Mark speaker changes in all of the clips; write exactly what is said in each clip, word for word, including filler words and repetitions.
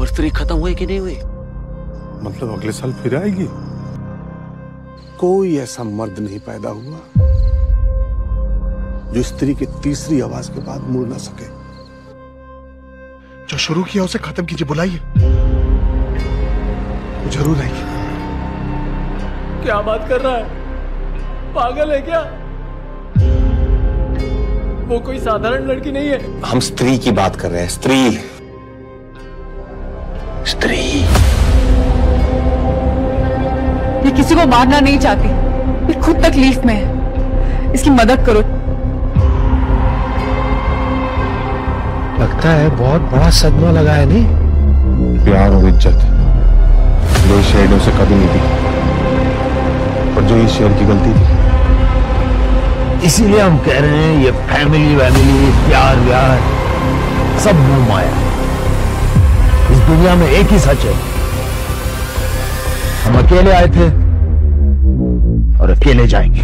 Speaker 1: स्त्री खत्म हुई कि नहीं हुई?
Speaker 2: मतलब अगले साल फिर आएगी? कोई ऐसा मर्द नहीं पैदा हुआ जो स्त्री की तीसरी आवाज के बाद मुड़ ना सके।
Speaker 3: जो शुरू किया उसे खत्म कीजिए, बुलाइए, वो जरूर आएगी।
Speaker 4: क्या बात कर रहा है? पागल है क्या? वो कोई साधारण लड़की नहीं है।
Speaker 1: हम स्त्री की बात कर रहे हैं। स्त्री स्त्री
Speaker 5: ये किसी को मारना नहीं चाहती, ये खुद तकलीफ में है, इसकी मदद करो।
Speaker 6: लगता है बहुत बड़ा सदमा लगा है नहीं?
Speaker 2: प्यार और इज्जत जो शेयरों से कभी नहीं दिखी, पर जो इस शेयर की गलती थी।
Speaker 6: इसीलिए हम कह रहे हैं ये फैमिली वैमिली प्यार व्यार सब मोह माया। इस दुनिया में एक ही सच है, हम अकेले आए थे और अकेले जाएंगे।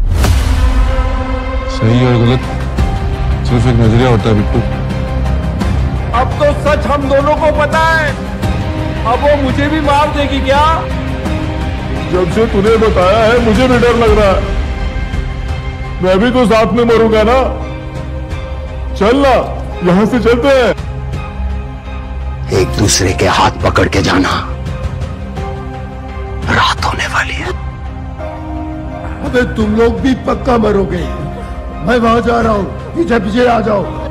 Speaker 2: सही और गलत सिर्फ एक नजरिया होता है बिट्टू।
Speaker 4: अब तो सच हम दोनों को पता है। अब वो मुझे भी मार देगी क्या?
Speaker 2: जब से तूने बताया है मुझे भी डर लग रहा है। मैं भी तो साथ में मरूंगा ना। चल ना, यहां से चलते हैं।
Speaker 6: एक दूसरे के हाथ पकड़ के जाना, रात होने वाली है।
Speaker 3: अबे तुम लोग भी पक्का मरोगे। मैं वहां जा रहा हूं, पीछे पीछे आ जाओ।